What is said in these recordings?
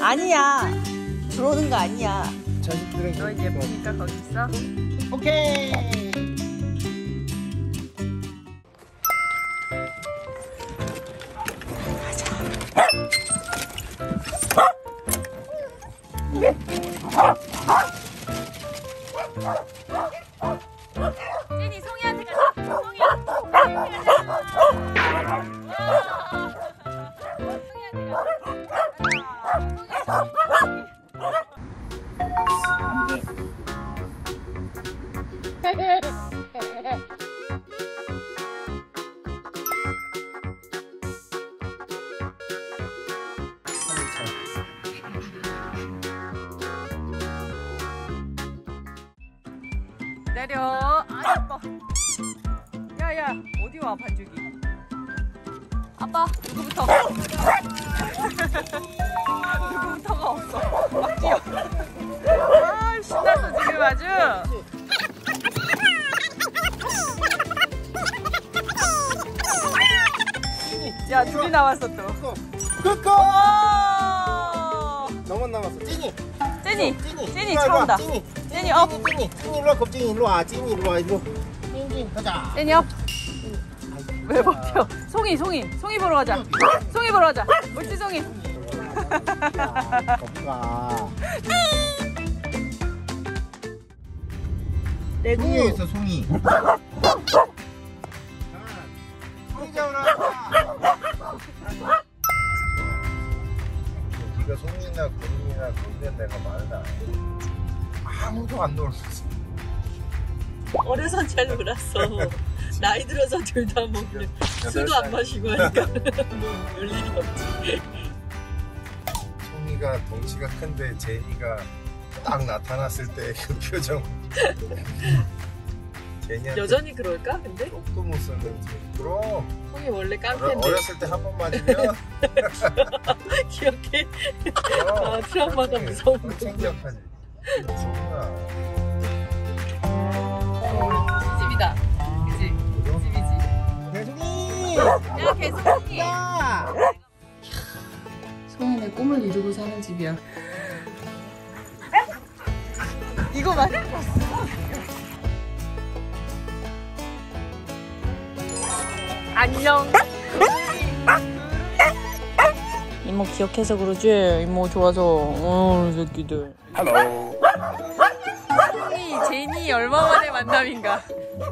아니야. 들어오는 거 아니야. 자식들은 너 예쁘니까 거기 있어. 오케이. 찐이 송이한테 가자. 송이한테 기다려. 아, 예뻐. 야야, 어디 와 반죽이? 아빠, 누구부터? 누구부터가 없어. 막 뛰어. 아, 신났어 지금 아주. 야, 둘이 나왔어 또. 쿠쿠. 너만 남았어. 찐이. 찐이 차온다. 찐이 업. 찐이 일로 와. 겁쟁이 일로 와. 찐이 일로 와. 일로. 찐 가자. 찐이 업. 왜 버텨? 송이 보러 가자. 송이 보러 가자. 옳지 송이. 겁가. 내구. 송이에 있어 송이. 송이 잡으라. 네가 송이나 구름이나 그런 데가 많아. 아무도 안 놀았어. 어려선 잘 놀았어. 나이 들어서 둘 다 뭐 술도 안 마시고 하니까 놀 일이 없지. 송이가 덩치가 큰데 제니가 딱 나타났을 때 그 표정. 제니한테 여전히 그럴까 근데? 쪽도 못 썼는지. 그럼 송이 원래 깡패인데. 어렸을 때 한 번 맞으면 기억해? 그럼 아, 트라우마가 무서운 거. 챙기억하지. 송이가 집이다. 그치? 집이지. 개송이! 야, 개송이! 야! 송이는 꿈을 이루고 사는 집이야. 이거 맞아? 안녕. 이모 기억해서 그러지? 이모 좋아서. 이 새끼들. 헬로. 송이, 제니 얼마 만에 만남인가?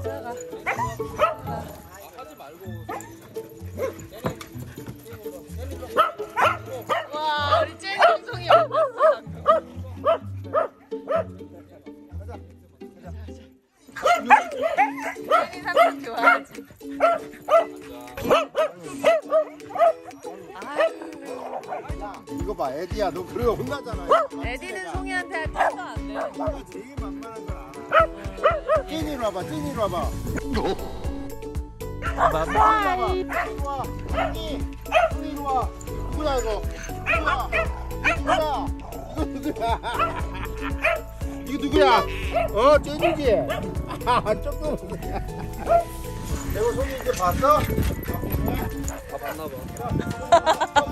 와, 우리 제니 송이 만났어. 제니 삼촌 좋아하지? 이거 봐, 에디야, 너 그래 혼나잖아. 에디는 송이한테 타도 안 돼. 너 제일 만만한 걸 알아. 찐이로 와봐, 찐이로 와봐. 바이. 찐이로 와, 찐이로 와. 누구야 이거? 누구야? 이거 누구야? 어, 찐이지? 아, 조금. 내가 송이 이제 봤어? 아, 봤나봐.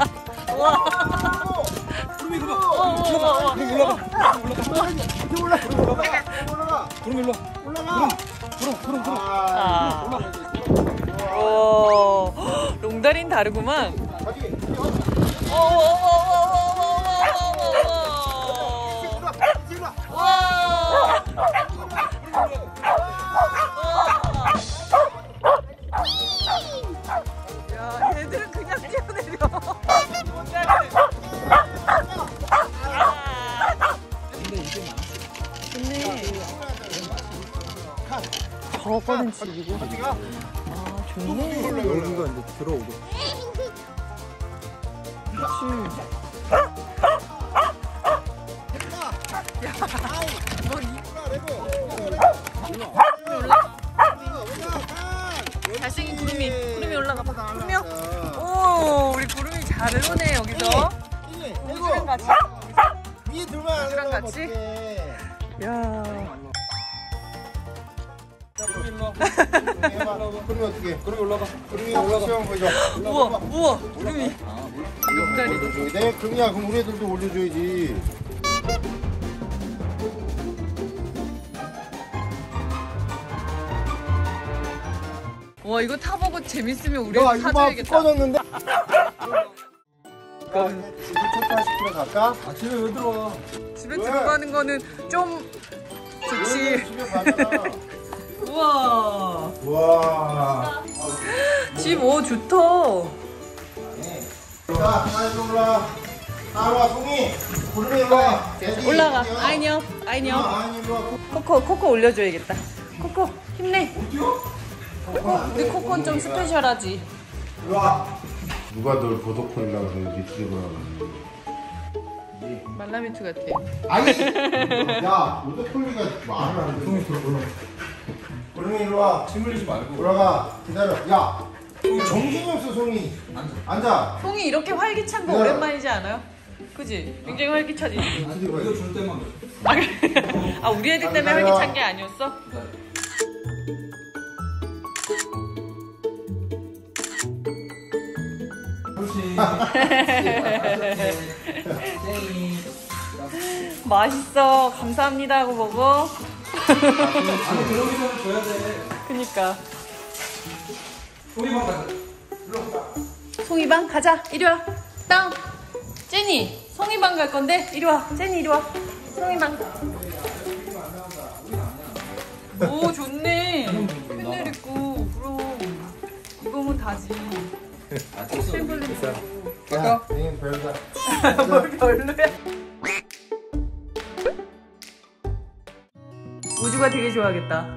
구름이 그만. 올라가. 구름 일로. 올라가. 구름. 오, 롱다리는 다르구만. 가지. 야, 얘들은 그냥 뛰어내려. 저거는 집이고. 아, 좋네. 여기가 이제 들어오고. 그렇지. 뭐 잘생긴 구름이 올라가봐. 구름이요? 오, 우리 구름이 잘 오네 여기서. 우주랑 같이. 위에 둘만 우주랑 같이. 야. 구름이 일로 와. 구름이 어떻게? 구름이 올라가. 구름이 올라가. 시험 보자. 우와, 구름이. 옆다리. 네, 그럼야 그럼 우리 애들도 올려줘야지. 와 이거 타보고 재밌으면 우리 야, 애들 이거 막 사줘야겠다. 꺼졌는데? 집에 체크하시키러 갈까? 집에 왜 들어와? 집에 왜? 들어가는 거는 좀 좋지. 집에 가잖아. 우와. 와. 집 좋다. 자, 빨리 올라. 따라와, 송이. 구름이 올라. 올라가. 아이녀. 아이녀. 아니, 일로 와. 코코 올려줘야겠다. 코코 힘내. 우리 코코는 좀 스페셜하지. 일로 와. 누가 널 보도콜이라고 그래, 리트리버라고. 말라미투 같아. 아니! 야, 보도콜리가 말을 안 돼. 송이 들어올라. 구름이 일로 와. 침 흘리지 말고. 올라가. 기다려. 야, 정신이 없어, 송이. 앉아. 송이 이렇게 활기찬 거 네. 오랜만이지 않아요? 그지? 굉장히 활기차지. 이거 줄 때만 그래. 아, 그래? 아 우리 애들 때문에 기다려. 활기찬 게 아니었어? 맛있어. 감사합니다 하고 먹어. 아니 들어오기 전에 줘야 돼. 그니까. 소리만 가자. 송이방 가자. 이리 와. 땅. 제니. 송이방 갈 건데 이리 와. 제니 이리 와. 송이방. 오 좋네. 팬들 있고 그럼 이거면 다지. 팬블리 있어. 야, 응, 별다. 뭘 별로야. 우주가 되게 좋아하겠다.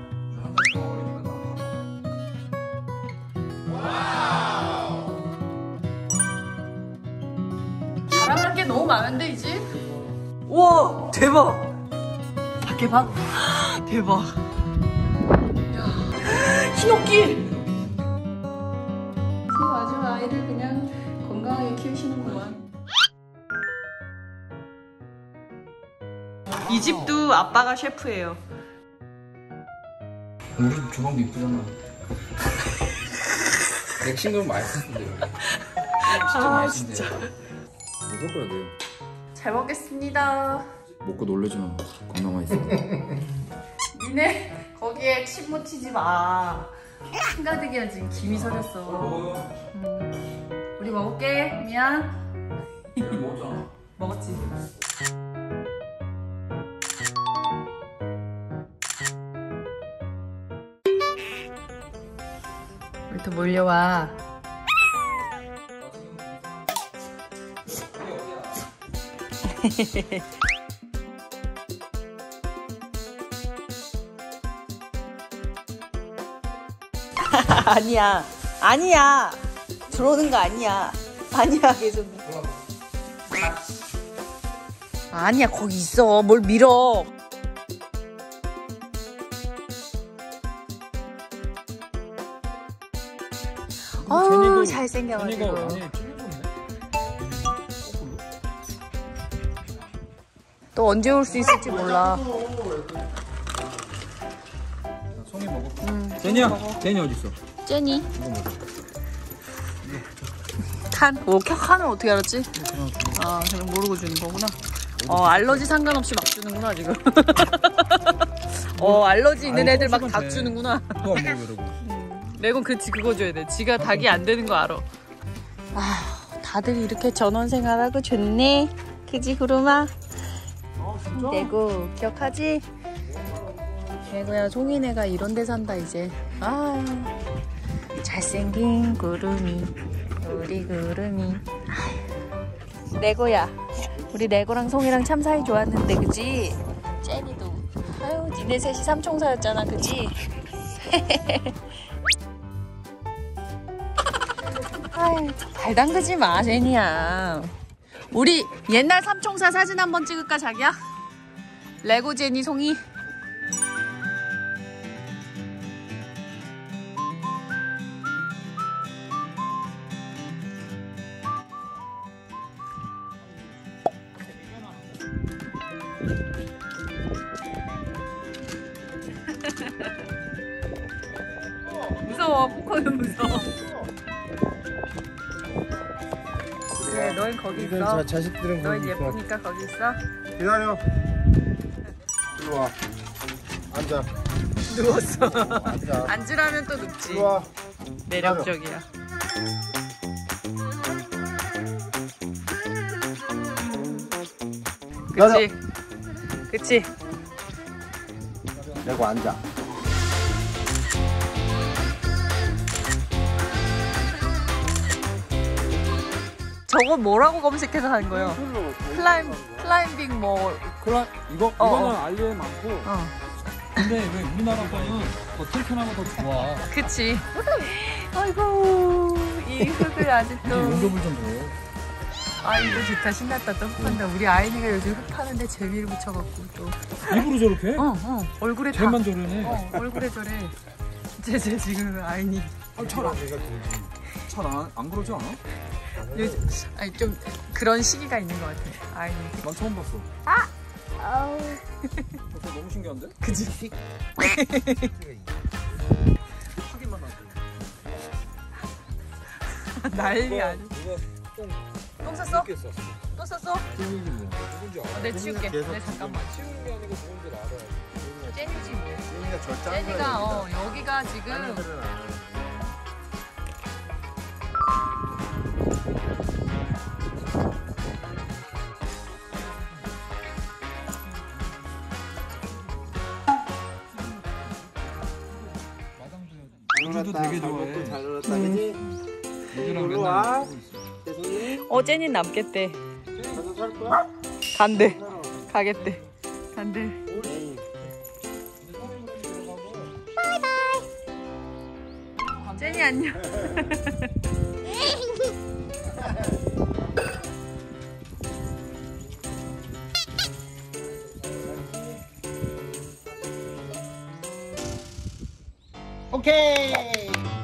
자랑할 게 너무 많은데 이제? 우와 대박. 밖에 봐. 대박. 야, 흰옥길. 아주 아이들 그냥 건강하게 키우시는구만. 이 집도 아빠가 셰프예요. 우리 주방도 이쁘잖아. 액션 좀 맛있는데. 진짜 맛있는데. 섞어야 돼요. 잘 먹겠습니다. 먹고 놀래지 마. 겁나 맛있어. 니네 거기에 침 묻히지 마. 한가득이야 지금 김이 서렸어. 우리 먹을게. 미안. 먹었잖아. 먹었지. 우리 또 몰려와. 아니야. 아니야. 들어오는 거 아니야. 아니야 계속. 아니야 거기 있어. 뭘 밀어. 어우 잘생겨가지고. 또 언제 올 수 있을지 몰라. 송이 먹어. 제니야. 제니 어디 있어? 제니. 이거 먹어. 칸? 칸은 어떻게 알았지? 아 그냥 모르고 주는 거구나. 알러지 상관없이 막 주는구나 지금. 알러지 있는 애들 막 닭 주는구나. 또 안 먹어 이러고. 레곤 그치 그거 줘야 돼. 지가 닭이 안 되는 거 알아. 아 다들 이렇게 전원 생활하고 좋네. 그지 구름아? 레고 기억하지? 레고야 송이네가 이런 데 산다 이제. 아 잘생긴 구름이 우리 구름이. 아유, 레고야 우리 레고랑 송이랑 참 사이 좋았는데 그지? 제니도 아유 니네 셋이 삼총사였잖아 그지? 아유 발 담그지 마 제니야. 우리 옛날 삼총사 사진 한번 찍을까 자기야? 레고 제니 송이. 무서워. 포커는 무서워. 너는 거기 이건 있어. 자식들은 너는 거기 있어. 예쁘니까 거기 있어. 기다려. 이리 와. 앉아. 누웠어. 앉아. 앉으라면 또 눕지. 이리 와. 매력적이야. 그치? 그치? 내고 앉아. 저거 뭐라고 검색해서 한 거예요? 클라이밍 뭐. 이거 이거는 알리에 많고. 어. 근데 왜 우리나라 거는 더 튼튼하고 더 좋아. 그치. 아이고, 이 흙을 아직도. 용접을 좀 해. 아, 이거 좋다. 신났다. 또 흙한다. 우리 아이니가 요즘 흙 파는데 재미를 붙여갖고 또. 일부러 저렇게? 얼굴에 다. 쟤만 저러네. 얼굴에 저래. 쟤 지금 아이니. 잘안 그러지 않아? 요즘, 아니, 좀 그런 시기가 있는 것 같아. 아이니. 난 처음 봤어. 아우. 그거 너무 신기한데? 그치? 확인만 하지. 난리 아니. 누가 똥 쌌어? 이렇게 썼어. 또 쌌어? 누군지 뭐. 누군지 알아. 내 치울게. 내 잠깐만. 치우는 게 아니고 누군지 알아. 제니지 뭐. 쟤니가 저 짠. 제니가 여기가 지금 우주도 되게 좋아해. 잘 놀았다, 그지? 우주랑 일로 와. 맨날 재성이. 제니 남겠대. 가서 살 거야? 간대. 가겠대. 간대. 에이. 제니 안녕. 오케이.